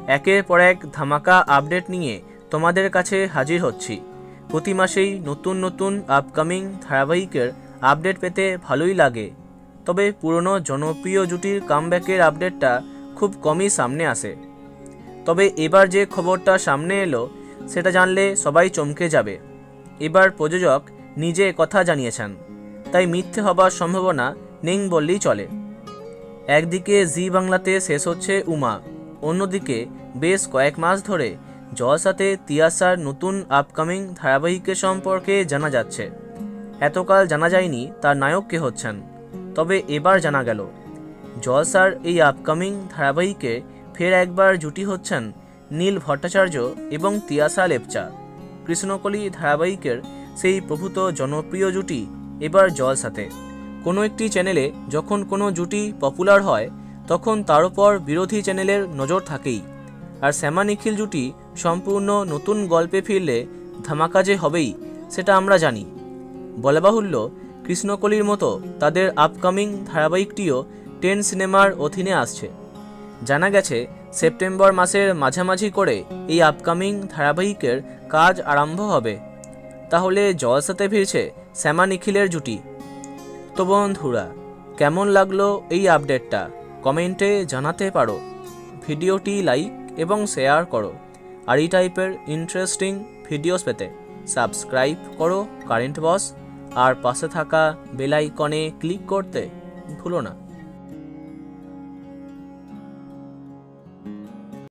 একের পর এক ধামাকা আপডেট নিয়ে তোমাদের কাছে হাজির হচ্ছি। প্রতি মাসেই নতুন নতুন আপকামিং ধারাবাহিকের আপডেট পেতে ভালোই লাগে, তবে পুরনো জনপ্রিয় জুটির কামব্যাকের আপডেটটা খুব কমই সামনে আসে। তবে এবার যে খবরটা সামনে এলো সেটা জানলে সবাই চমকে যাবে। এবার প্রযোজক নিজে কথা জানিয়েছেন, তাই মিথ্যে হবার সম্ভাবনা নেই বললেই চলে। একদিকে জি বাংলাতে শেষ হচ্ছে উমা, অন্যদিকে বেশ কয়েক মাস ধরে জলসাতে তিয়াসার নতুন আপকামিং ধারাবাহিকের সম্পর্কে জানা যাচ্ছে। এতকাল জানা যায়নি তার নায়ক কে হচ্ছেন, তবে এবার জানা গেল জলসার এই আপকামিং ধারাবাহিকে ফের একবার জুটি হচ্ছেন নীল ভট্টাচার্য এবং তিয়াসা লেপচা। কৃষ্ণকলি ধারাবাহিকের সেই প্রভূত জনপ্রিয় জুটি এবার জলসাতে। কোনো একটি চ্যানেলে যখন কোনো জুটি পপুলার হয় তখন তার উপর বিরোধী চ্যানেলের নজর থাকেই, আর শ্যামা নিখিল জুটি সম্পূর্ণ নতুন গল্পে ফিরলে ধামাকা যে হবেই সেটা আমরা জানি। বলা বাহুল্য, কৃষ্ণকলির মতো তাদের আপকামিং ধারাবাহিকটিও 10 সিনেমার অধীনে আসছে। জানা গেছে সেপ্টেম্বর মাসের মাঝামাঝি করে এই আপকামিং ধারাবাহিকের কাজ আরম্ভ হবে। তাহলে জলসাতে ফিরছে শ্যামা নিখিলের জুটি। তো বন্ধুরা, কেমন লাগলো এই আপডেটটা কমেন্টে জানাতে পারো। ভিডিওটি লাইক এবং শেয়ার করো, আর এই টাইপের ইন্টারেস্টিং ভিডিওস পেতে সাবস্ক্রাইব করো কারেন্ট বস, আর পাশে থাকা বেল আইকনে ক্লিক করতে ভুলো না।